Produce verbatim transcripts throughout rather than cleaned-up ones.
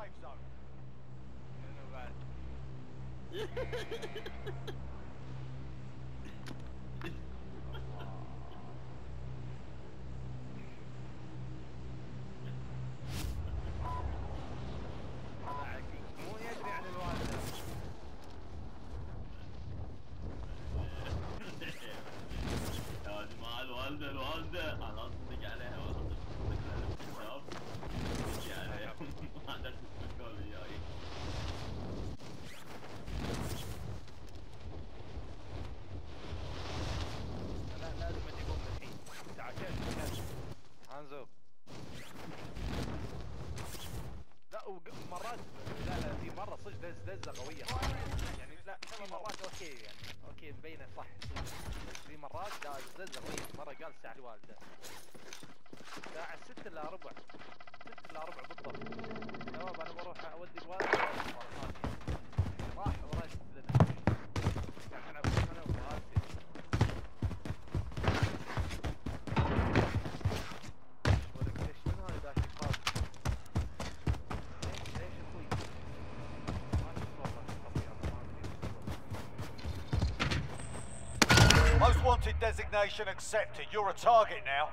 مو يدري عن الوالدة. يا جماعة الوالدة الوالدة أنا أصدق عليها والله أصدق على الكتاب تجي عليها ما عندك تفكر وياي. لا لازم أجيبهم الحين. تعال هانزو. لا ومرات لا لا في مرة صدق دز دزة قوية يعني لا في مرات اوكي يعني اوكي مبينة صح في مرات دز دزة قوية. مرة قال الساعة الوالدة الساعة ستة الا ربع ستة الا ربع بالضبط. شباب انا بروح اودي الوالدة راح وراي لنا يعني انا انا ووالدتي. ولك ليش من هاي ذاك الخاص Most wanted designation accepted. You're a target now.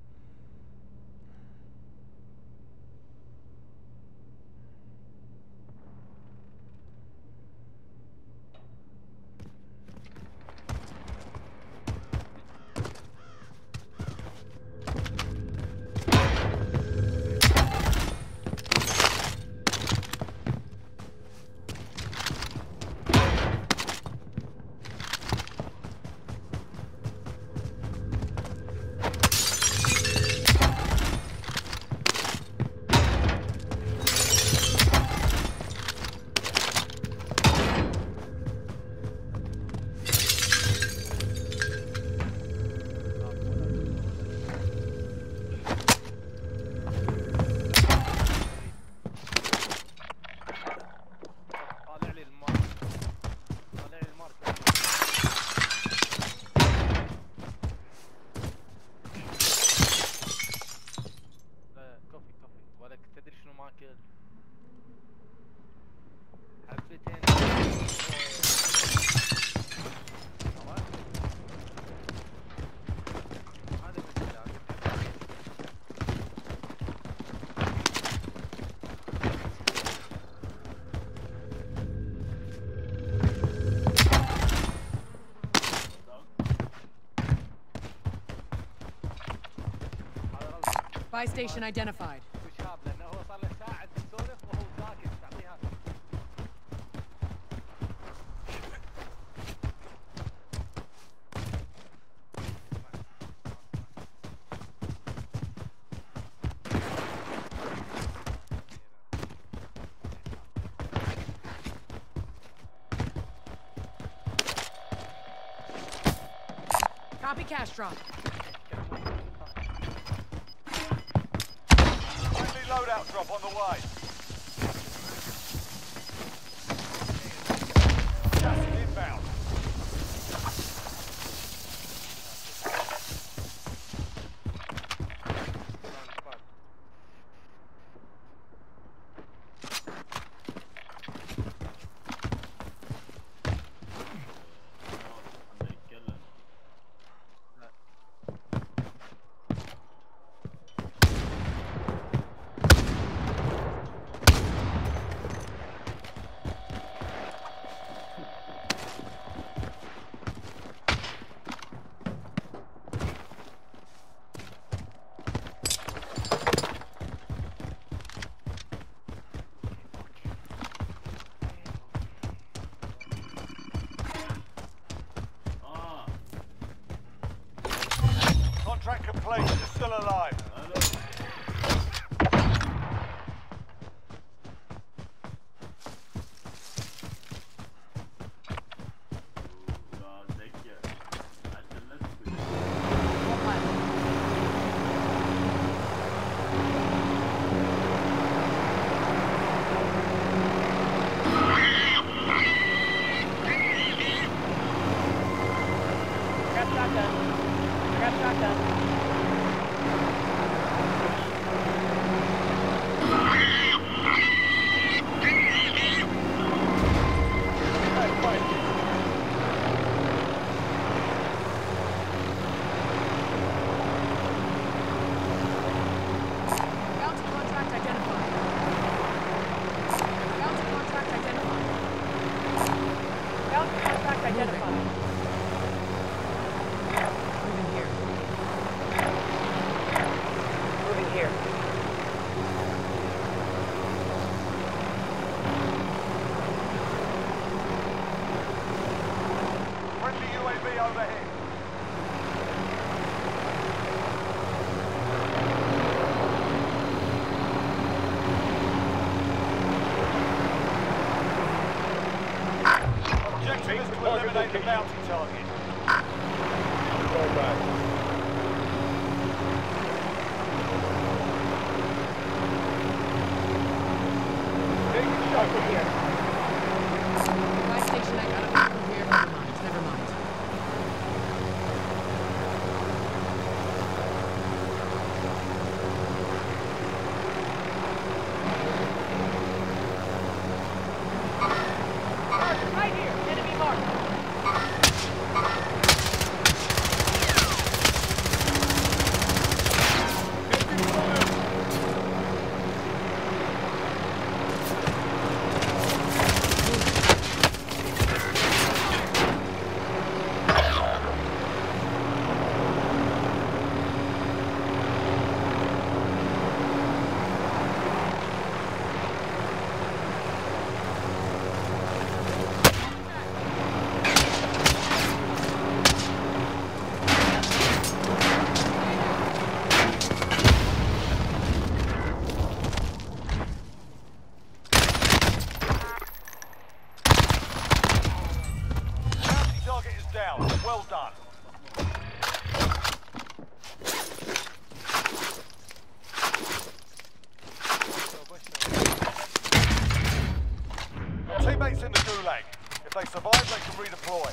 Buy station identified. Copy cash drop. Friendly loadout drop on the way. Gas is inbound. Contract complete. You're still alive. I got shotgun. I got shotgun. the bounty target. Go back. Taking shots again. Buy station, I got a vehicle here. Never mind, never mind. Right here, enemy marked. Bounty target is down. Well done. Teammates in the gulag. If they survive, they can redeploy.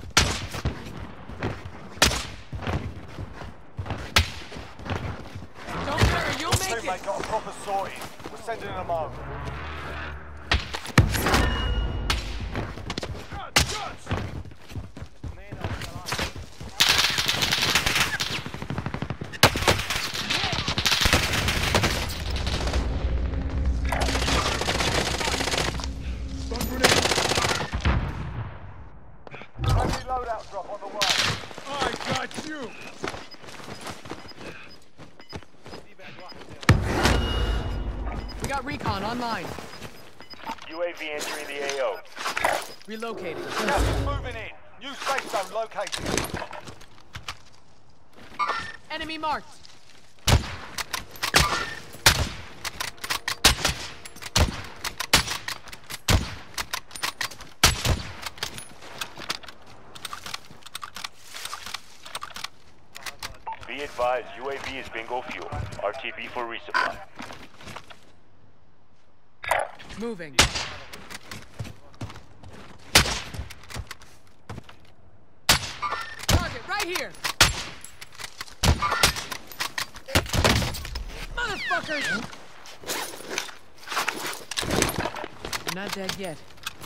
Don't worry, you'll make Teammate it! got a proper sorting. We're sending them home. اثنين او ثلاثة. Stun grenade. Friendly loadout drop on the way. I got you. في بعد واحد. We got recon online. U A V entering the A O. Relocating. Gas is moving in. New safe zone located. Enemy marked. Be advised, U A V is bingo fuel. R T B for resupply. Moving. Target right here. Motherfuckers! You're not dead yet.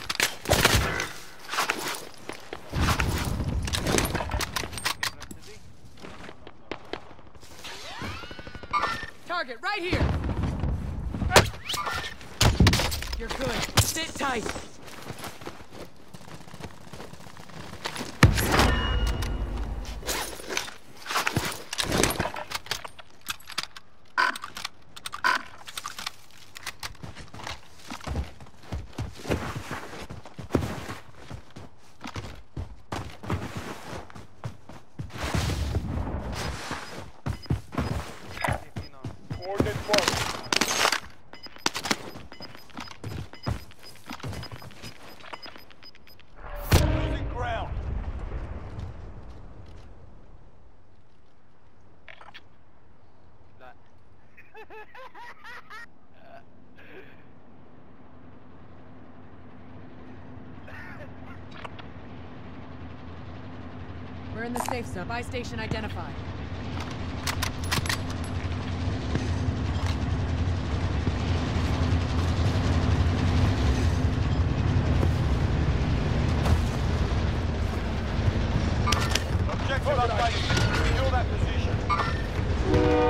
Target right here. You're good. Sit tight. Coordinate marked. Losing ground. لا. We're in the safe zone. Buy station identified. Objective updated. Secure that position.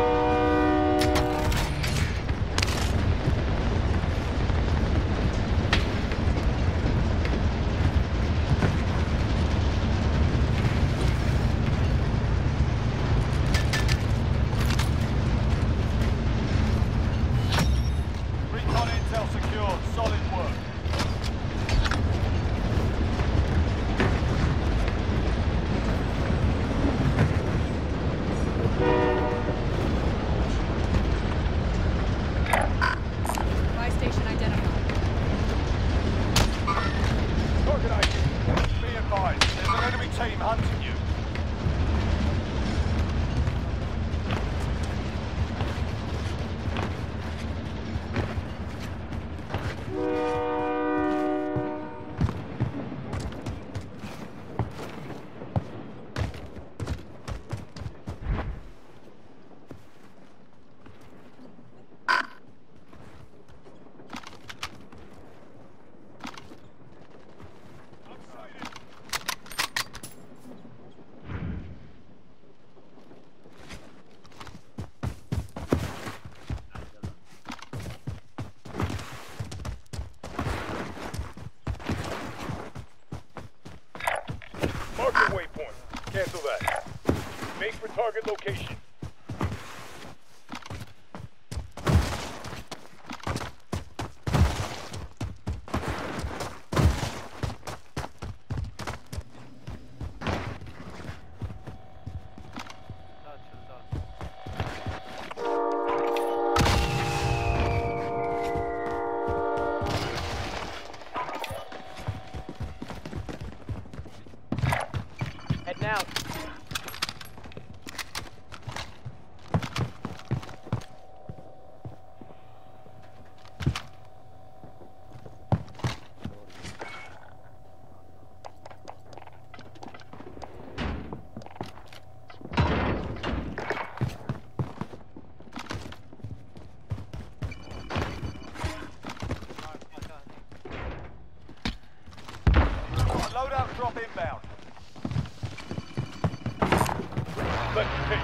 for target location. Heading out. Loadout drop inbound. Let's take it.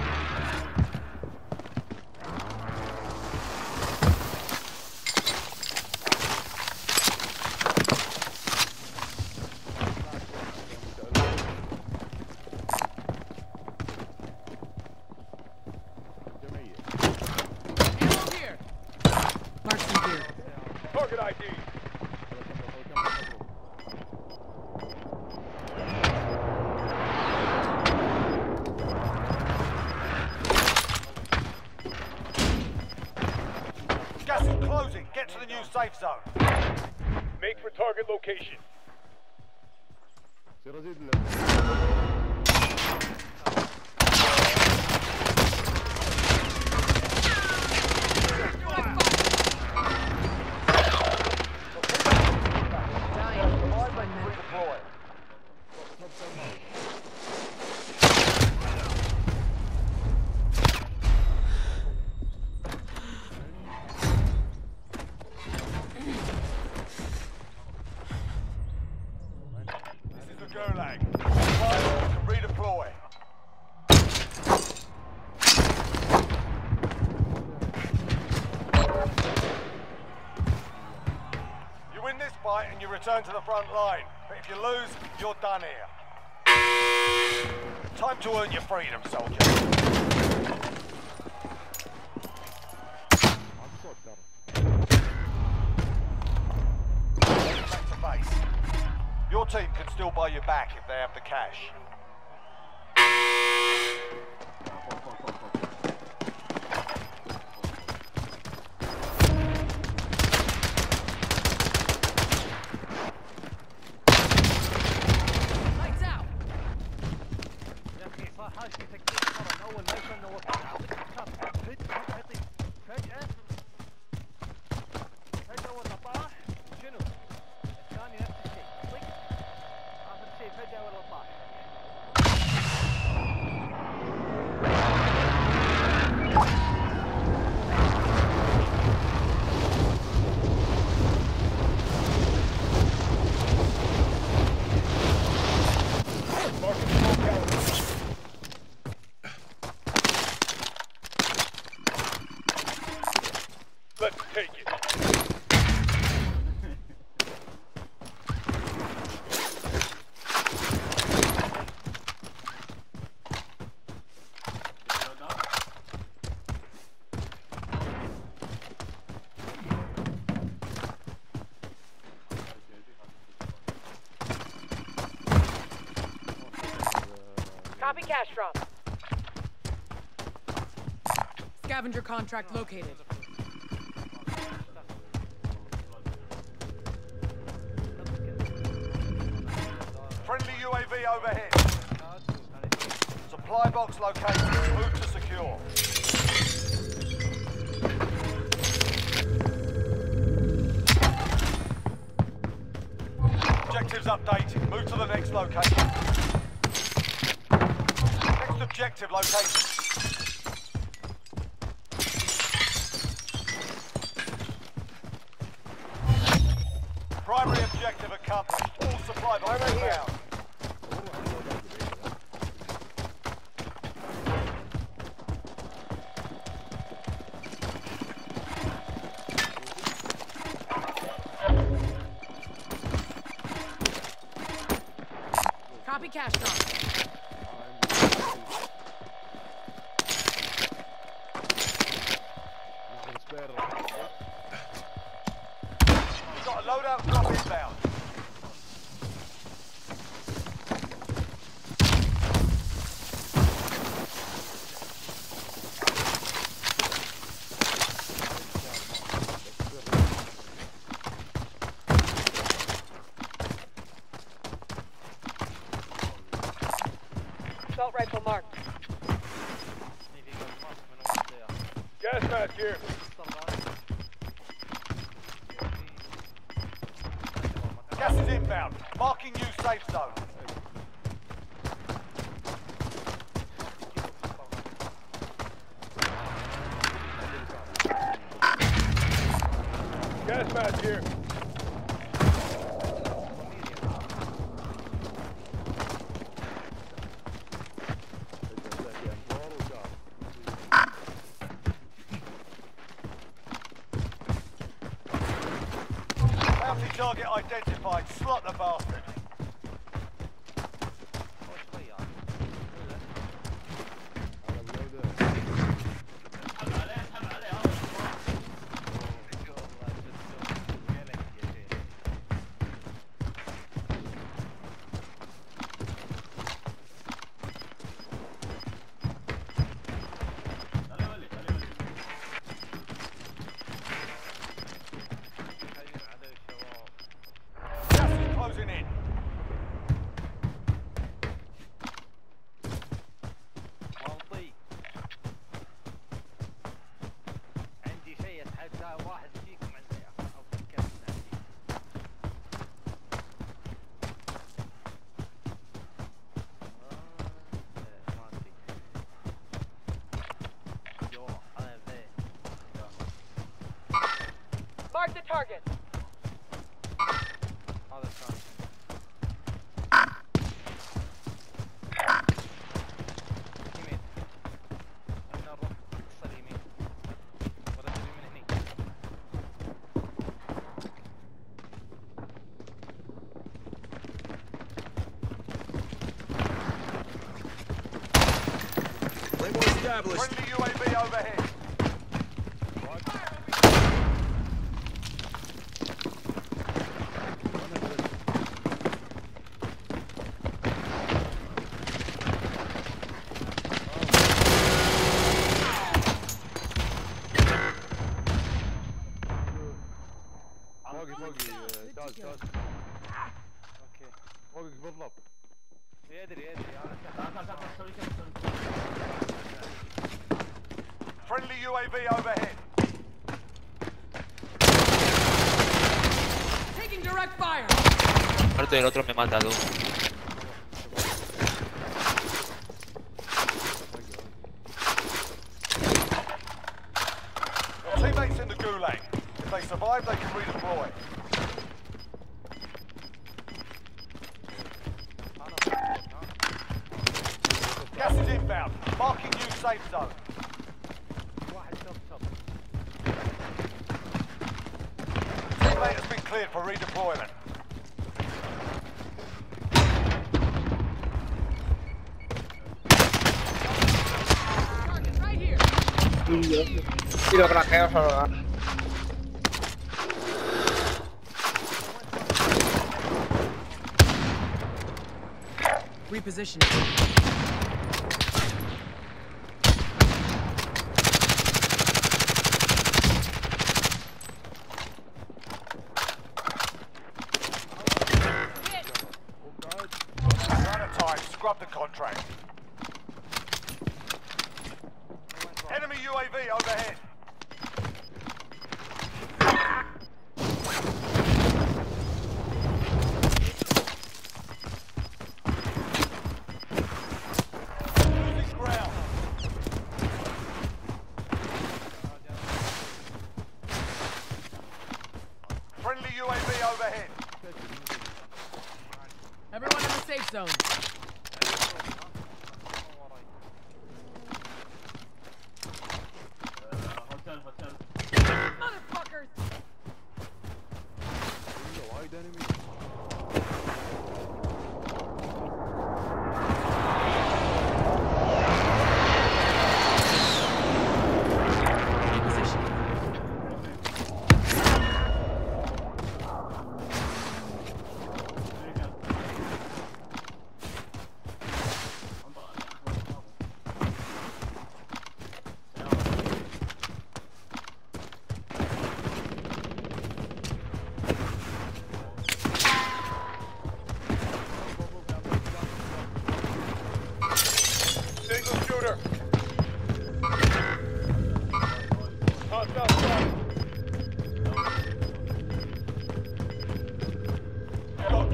Ammo here. Marksman here. Target I D. Gas is closing. Get to the new safe zone. Make for target location. Dying. Just one minute. Deploy. This is the Gulag. Pilot can redeploy. You win this fight and you return to the front line. But if you lose, you're done here. Time to earn your freedom, soldier. Back to base. Your team can still buy you back if they have the cash. Lights out. يا اخي صار حاجة تكتيك مرة من اول ما يكون نوقف اعطيك كاب فجأة فجأة يطير فجأة فجأة ولا طاح شنو؟ الثاني نفس الشيء طق اخر شيء فجأة ولا طاح Let's take it. Copy cash drop. Scavenger contract located. Friendly U A V overhead. Supply box located. Move to secure. Objectives updated. Move to the next location. Next objective location. Primary objective accomplished. All supply boxes found. Copy cash drop. loadout drop inbound. Assault rifle marked. Gas mask here. Gas is inbound. Marking new safe zone. Gas mask here. Bounty target identified. Slot the bastard. اسحب عليه اسحب عليه هذا خليه يولي خليه يولي Gas is closing in. منطي عندي شيء اتحدى واحد فيكم عنده يا اخي او فكر من عندي آه، ما أدري. يوه، أنا ذي. Mark the target. هذا الثاني يمين احنا نروح قصة اليمين ولا تبي من هني Friendly U A V overhead. فوقي فوقي داز داز اوكي فوقك بالضبط. يدري يدري انا تعال تعال تعال سوي كذا سوي Friendly U A V overhead. Taking direct fire. Muerto y el otro me mata, tú. Your teammates in the gulag. If they survive, they can redeploy. Gas is inbound. Marking new safe zone. واحد توب توب Teammate has been cleared for redeployment. Target right here. Y lo craqueo solo. Repositioning. Out of time. Scrub the contract. Enemy U A V overhead. Losing ground. Friendly U A V overhead. Everyone in the safe zone. هوتيل هوتيل Motherfuckers! وايد انمي. Repositioning.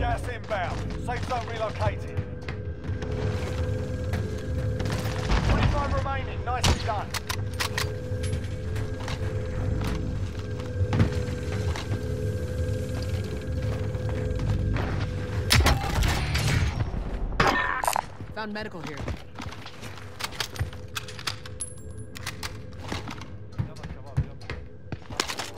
Gas inbound. Safe zone relocated. twenty-five remaining. Nicely done. Found medical here. يلا شباب يلا.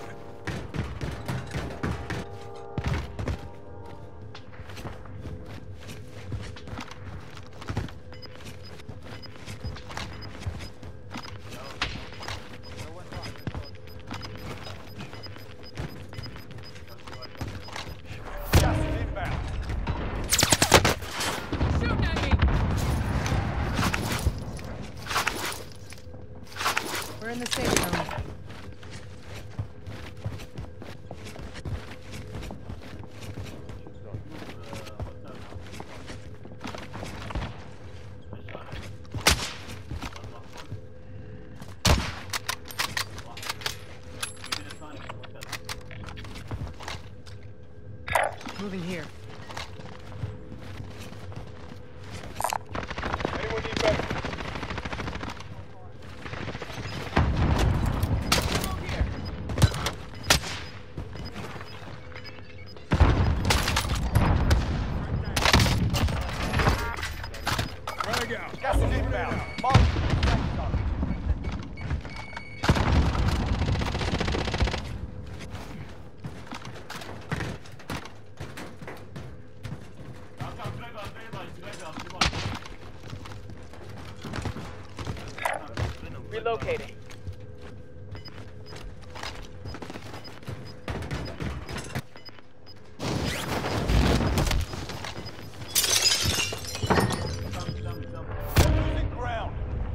Gas is inbound. Shoot at me! We're in the safe zone. Moving here. Anyone need medical? Gas is inbound. Mark. Relocating. Losing ground.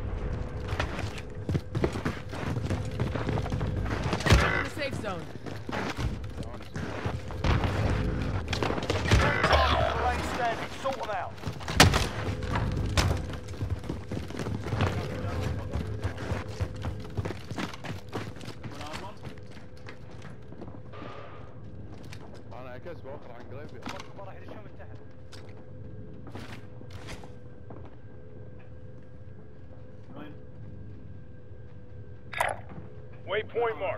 In the safe zone. Targets remain standing. Sort them out. انا عكس واخر عن قريب. ما راح يدشون من تحت. Waypoint mark.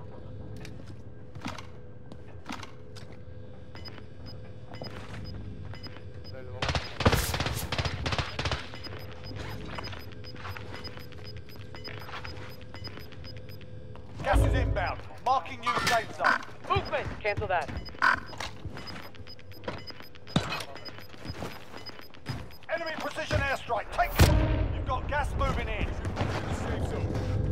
Gas is inbound. Marking new safe zone. Movement! Cancel that. Enemy precision airstrike. Take it. You've got gas moving in. Safe zone.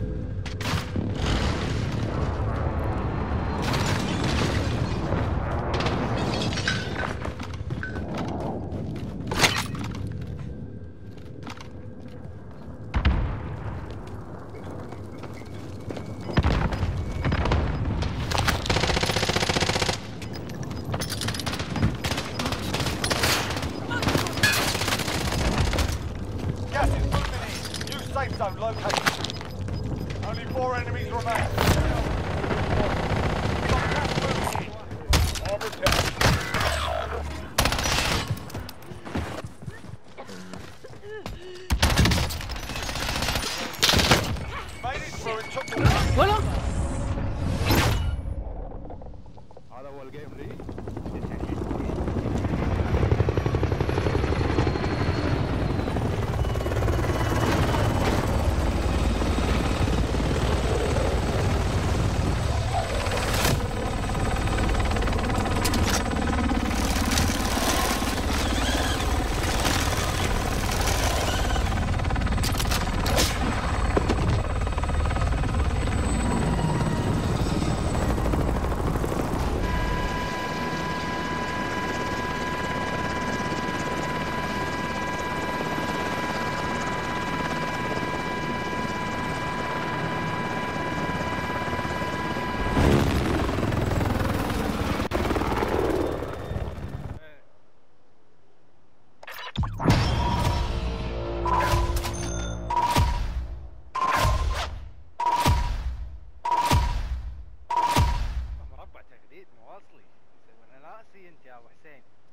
Gas is moving in. New safe zone located. Only four enemies remain. Got gas moving in. Arbor test. Made it through and took the lead. Voilà! هذا هو الجيم لي. مربع تجديد مواصلي يسوون انا راسي انت يا ابو حسين.